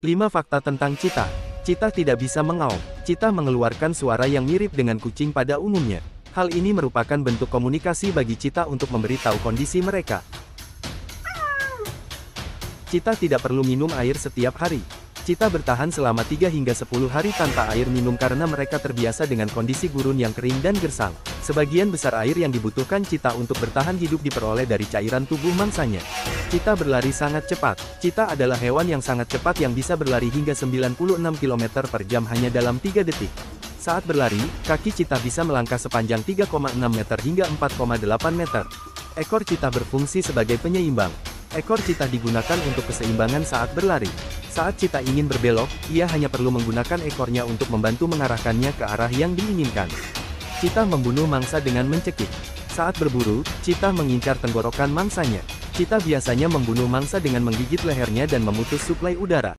5 fakta tentang citah. Citah tidak bisa mengaum. Citah mengeluarkan suara yang mirip dengan kucing pada umumnya. Hal ini merupakan bentuk komunikasi bagi citah untuk memberitahu kondisi mereka. Citah tidak perlu minum air setiap hari. Citah bertahan selama 3 hingga 10 hari tanpa air minum karena mereka terbiasa dengan kondisi gurun yang kering dan gersang. Sebagian besar air yang dibutuhkan citah untuk bertahan hidup diperoleh dari cairan tubuh mangsanya. Citah berlari sangat cepat. Citah adalah hewan yang sangat cepat yang bisa berlari hingga 96 km per jam hanya dalam 3 detik. Saat berlari, kaki citah bisa melangkah sepanjang 3,6 meter hingga 4,8 meter. Ekor citah berfungsi sebagai penyeimbang. Ekor citah digunakan untuk keseimbangan saat berlari. Saat citah ingin berbelok, ia hanya perlu menggunakan ekornya untuk membantu mengarahkannya ke arah yang diinginkan. Citah membunuh mangsa dengan mencekik. Saat berburu, citah mengincar tenggorokan mangsanya. Citah biasanya membunuh mangsa dengan menggigit lehernya dan memutus suplai udara.